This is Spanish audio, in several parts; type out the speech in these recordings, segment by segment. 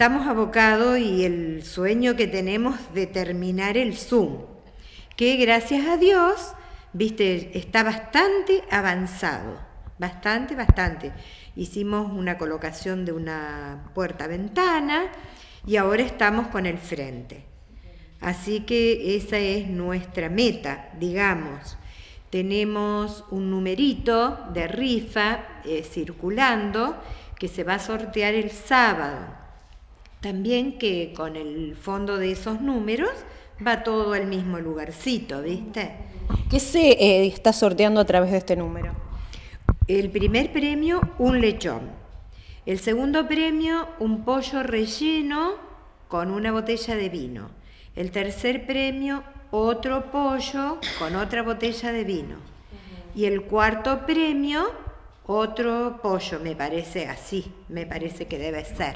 estamos abocados y el sueño que tenemos de terminar el Zoom, que gracias a Dios, viste, está bastante avanzado, bastante. Hicimos una colocación de una puerta-ventana y ahora estamos con el frente. Así que esa es nuestra meta, digamos. Tenemos un numerito de rifa circulando que se va a sortear el sábado. También que con el fondo de esos números va todo al mismo lugarcito, ¿viste? ¿Qué se está sorteando a través de este número? El primer premio, un lechón. El segundo premio, un pollo relleno con una botella de vino. El tercer premio, otro pollo con otra botella de vino. Y el cuarto premio, otro pollo, me parece que debe ser.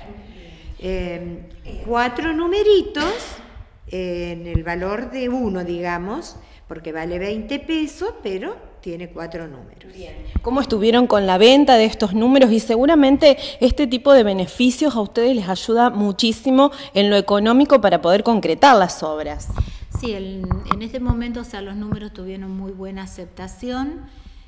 4 numeritos en el valor de 1, digamos, porque vale 20 pesos, pero tiene 4 números. Bien. ¿Cómo estuvieron con la venta de estos números? Y seguramente este tipo de beneficios a ustedes les ayuda muchísimo en lo económico para poder concretar las obras. Sí, en este momento, los números tuvieron muy buena aceptación.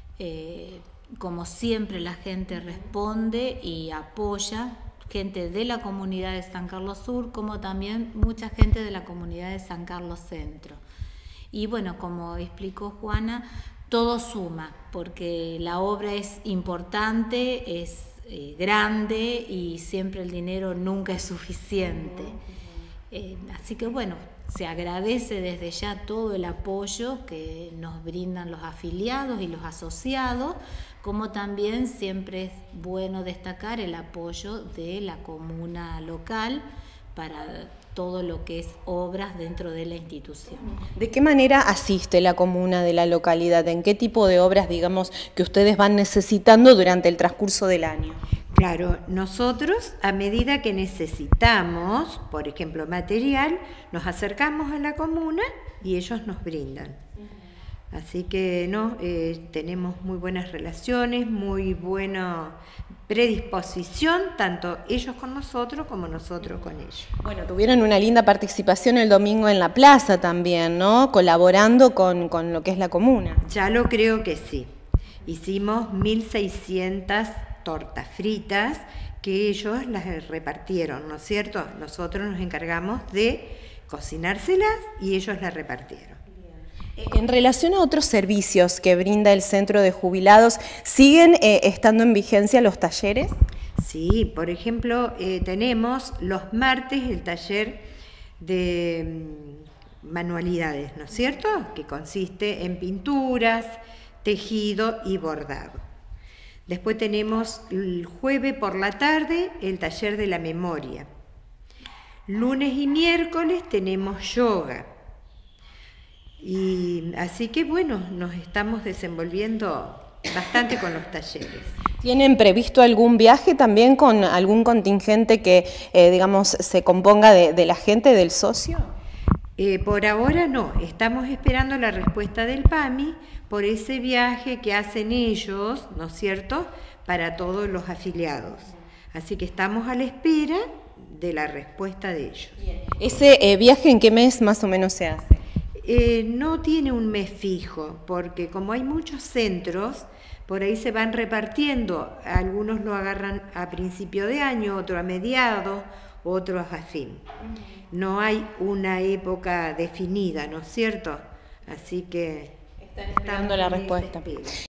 Como siempre, la gente responde y apoya, gente de la comunidad de San Carlos Sur, como también mucha gente de la comunidad de San Carlos Centro. Y bueno, como explicó Juana, todo suma, porque la obra es importante, es grande y siempre el dinero nunca es suficiente. Así que bueno, se agradece desde ya todo el apoyo que nos brindan los afiliados y los asociados, como también siempre es bueno destacar el apoyo de la comuna local para todo lo que es obras dentro de la institución. ¿De qué manera asiste la comuna de la localidad? ¿En qué tipo de obras, digamos, que ustedes van necesitando durante el transcurso del año? Claro, nosotros a medida que necesitamos, por ejemplo, material, nos acercamos a la comuna y ellos nos brindan. Así que tenemos muy buenas relaciones, muy buena predisposición, tanto ellos con nosotros como nosotros con ellos. Bueno, tuvieron una linda participación el domingo en la plaza también, ¿no? Colaborando con lo que es la comuna. Ya lo creo que sí. Hicimos 1.600 tortas fritas que ellos las repartieron, ¿no es cierto? Nosotros nos encargamos de cocinárselas y ellos las repartieron. En relación a otros servicios que brinda el Centro de Jubilados, ¿siguen estando en vigencia los talleres? Sí, por ejemplo, tenemos los martes el taller de manualidades, ¿no es cierto? Que consiste en pinturas, tejido y bordado. Después tenemos el jueves por la tarde el taller de la memoria. Lunes y miércoles tenemos yoga. Y así que bueno, nos estamos desenvolviendo bastante con los talleres. ¿Tienen previsto algún viaje también con algún contingente que, digamos, se componga de la gente, del socio? Por ahora no, estamos esperando la respuesta del PAMI por ese viaje que hacen ellos, ¿no es cierto?, para todos los afiliados. Así que estamos a la espera de la respuesta de ellos. ¿Ese viaje en qué mes más o menos se hace? No tiene un mes fijo, porque como hay muchos centros, por ahí se van repartiendo. Algunos lo agarran a principio de año, otros a mediados, otros a fin. No hay una época definida, ¿no es cierto? Así que están esperando la respuesta.